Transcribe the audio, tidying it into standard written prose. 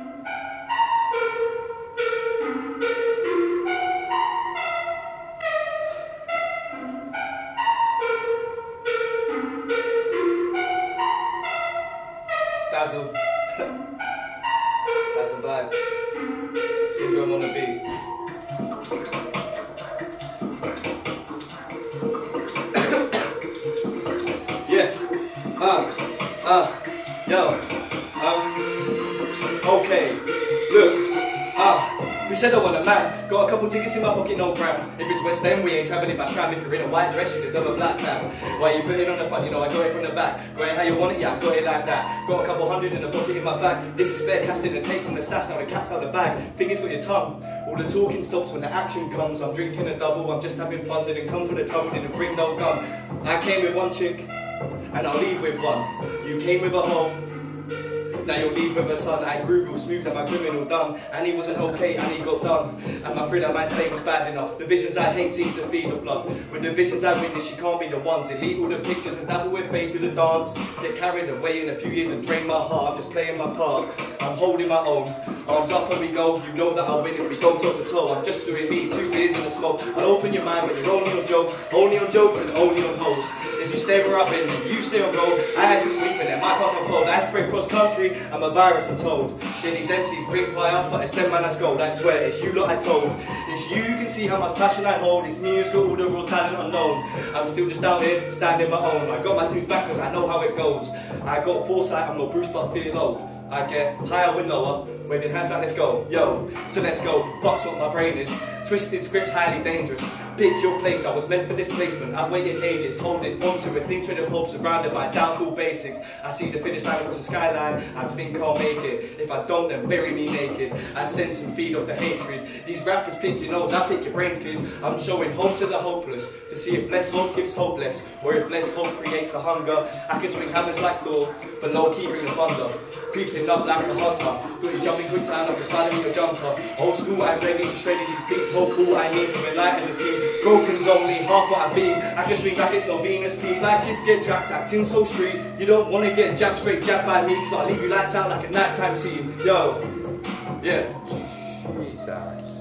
Dazzle. Daz and Vibes. Syndrome on the beat. Yeah. Yo. Okay. Look. We said I want a man. Got a couple tickets in my pocket, no grams. If it's West End, we ain't travelling by tram. If you're in a white dress, you deserve a black man. Why you put it on the front? You know I got it from the back. Got it how you want it, yeah, I got it like that. Got a couple hundred in the pocket in my bag. This is spare cash, didn't take from the stash. Now the cat's out the bag. Fingers got your tongue. All the talking stops when the action comes. I'm drinking a double, I'm just having fun. Didn't come for the trouble, didn't bring no gun. I came with one chick, and I'll leave with one. You came with a hoe, now you'll leave with a son. I grew real smooth and my criminal dumb, and he wasn't okay and he got done. And my friend at my state was bad enough. The visions I hate seem to feed the flood. With the visions I witness, she can't be the one. Delete all the pictures and dabble with fate through the dance. Get carried away in a few years and drain my heart. I'm just playing my part, I'm holding my own. Arms up and we go, you know that I'll win if we go toe to toe. I'm just doing me, 2 beers in the smoke. I'll open your mind when you're only on jokes and only on hoes. If you stay where I've been, you stay on road. I had to sleep in it, my cards are cold. I spread cross country, I'm a virus, I'm told. Then these MCs bring fire, but it's them man that's gold. I swear, it's you lot I told. It's you can see how much passion I hold. It's me who's got all the raw talent unknown. I'm still just out here, standing my own. I got my teams back cause I know how it goes. I got foresight, I'm not Bruce but I feel old. I get higher with lower, waving hands like let's go, yo, so let's go, fuck's what my brain is. Twisted script, highly dangerous. Pick your place, I was meant for this placement. I've waited ages, holding on to a thin thread of hope surrounded by doubtful basics. I see the finish line across the skyline, I think I'll make it. If I don't, then bury me naked. I sense and feed off the hatred. These rappers pick your nose, I pick your brains, kids. I'm showing hope to the hopeless, to see if less hope gives hopeless, or if less hope creates a hunger. I can swing hammers like Thor, but low-key bring the thunder. Creeping up like a hunter, got you jumping quick time like a spider in your jumper. Old school, I'm ready to shred these beats. Hopeful, I need to enlighten this game. Broken's only half what I be. I can swing back, it's no Venus P. Like kids get trapped, acting so street. You don't want to get jabbed straight, jabbed by me, cause I'll leave you lights out like a nighttime scene. Yo, yeah. Jesus.